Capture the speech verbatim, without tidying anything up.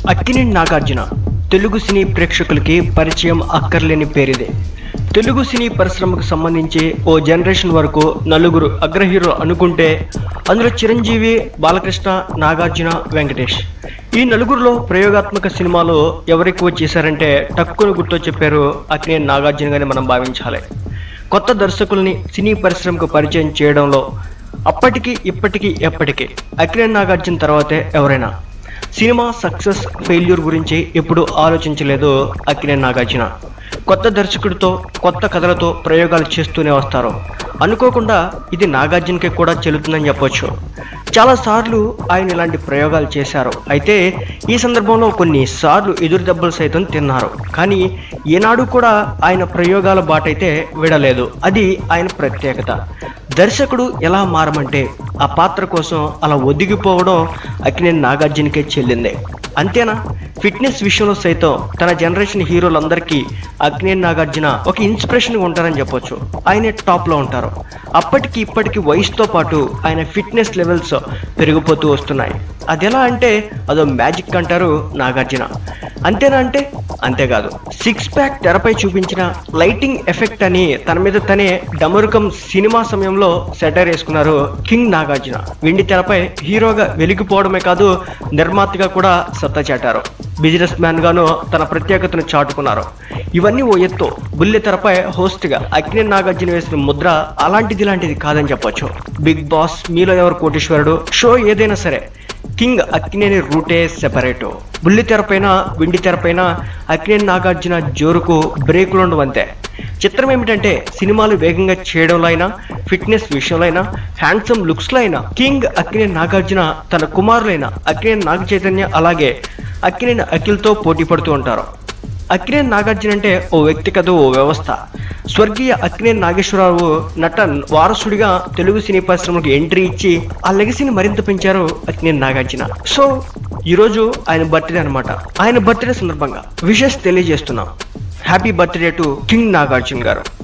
అక్కినేని నాగార్జున తెలుగు సినీ ప్రేక్షకులకి పరిచయం అక్కర్లేని పేరిదే. తెలుగు సినీ పరిశ్రమకు సంబంధించి ఓ జనరేషన్ వరకు నలుగురు అగ్ర హీరో అనుకుంటే అందులో చిరంజీవి, బాలకృష్ణ, నాగార్జున, వెంకటేష్ ఈ నలుగురిలో ప్రయోగాత్మక సినిమాలు ఎవరెక్కువ చేశారంటే టక్కును గుర్తు చెప్పారు అక్కినేని నాగార్జునగానే మనం భావించాలి. కొత్త దర్శకుల్ని సినీ పరిశ్రమకు పరిచయం చేయడంలో అప్పటికి ఇప్పటికీ ఎప్పటికీ అక్కినేని నాగార్జున తర్వాతే ఎవరైనా. సినిమా సక్సెస్ ఫెయిల్యూర్ గురించి ఎప్పుడు ఆలోచించలేదు అక్కినేని నాగార్జున. కొత్త దర్శకుడితో కొత్త కథలతో ప్రయోగాలు చేస్తూనే వస్తారు. అనుకోకుండా ఇది నాగార్జునకి కూడా చెల్లుతుందని చెప్పొచ్చు. చాలాసార్లు ఆయన ఇలాంటి ప్రయోగాలు చేశారు. అయితే ఈ సందర్భంలో కొన్నిసార్లు ఎదురు దెబ్బలు సైతం తిన్నారు. కానీ ఏనాడు కూడా ఆయన ప్రయోగాల బాటైతే విడలేదు. అది ఆయన ప్రత్యేకత. దర్శకుడు ఎలా మారమంటే ఆ పాత్ర కోసం అలా ఒదిగిపోవడం అక్కినేని నాగార్జునకే చెల్లిందే. అంతేనా, ఫిట్నెస్ విషయంలో సైతం తన జనరేషన్ హీరోలందరికీ అక్కినేని నాగార్జున ఒక ఇన్స్పిరేషన్గా ఉంటారని చెప్పొచ్చు. ఆయనే టాప్లో ఉంటారు. అప్పటికి ఇప్పటికి వయసుతో పాటు ఆయన ఫిట్నెస్ లెవెల్స్ పెరిగిపోతూ వస్తున్నాయి. అది ఎలా అంటే అదో మ్యాజిక్ అంటారు నాగార్జున. అంతేనా అంటే అంతేకాదు. సిక్స్ ప్యాక్ తెరపై చూపించిన లైటింగ్ ఎఫెక్ట్ అని తన మీద తనే డమరుకం సినిమా సమయంలో సెటైర్ వేసుకున్నారు కింగ్ నాగార్జున. వెండి తెరపై హీరోగా వెలిగిపోవడమే కాదు, నిర్మాతగా కూడా సత్తా చాటారు. బిజినెస్ మ్యాన్ గాను తన ప్రత్యేకతను చాటుకున్నారు. ఇవన్నీ ఓ ఎత్తు. బుల్లి తెరపై హోస్ట్ గా అక్కినేని నాగార్జున వేసిన ముద్ర అలాంటిది ఇలాంటిది కాదని చెప్పొచ్చు. బిగ్ బాస్, మీలో ఎవరు కోటీశ్వరుడు, షో ఏదైనా సరే కింగ్ అక్కినేని రూటే సెపరేటు. బుల్లి తెరపైన వెండి తెరపైన అక్కినేని నాగార్జున జోరుకు బ్రేకులు ఉండవంతే. చిత్రం ఏమిటంటే సినిమాలు వేగంగా చేయడంలో అయినా, ఫిట్నెస్ విషయంలో అయినా, హ్యాండ్సమ్ లుక్స్లో అయినా కింగ్ అక్కినేని నాగార్జున తన కుమారులైన అక్కినేని నాగ చైతన్య అలాగే అక్కినేని అఖిల్తో పోటీ పడుతూ ఉంటారు. అక్కినేని నాగార్జున అంటే ఓ వ్యక్తి కాదు, ఓ వ్యవస్థ. స్వర్గీయ అక్కినేని నాగేశ్వరరావు నట వారసుడిగా తెలుగు సినీ పరిశ్రమకు ఎంట్రీ ఇచ్చి ఆ లెగసీని మరింత పెంచారు అక్కినేని నాగార్జున. సో ఈరోజు ఆయన బర్త్డే అనమాట. ఆయన బర్త్డే సందర్భంగా విషెస్ తెలియజేస్తున్నాం. Happy birthday to king Nagarjuna గారు.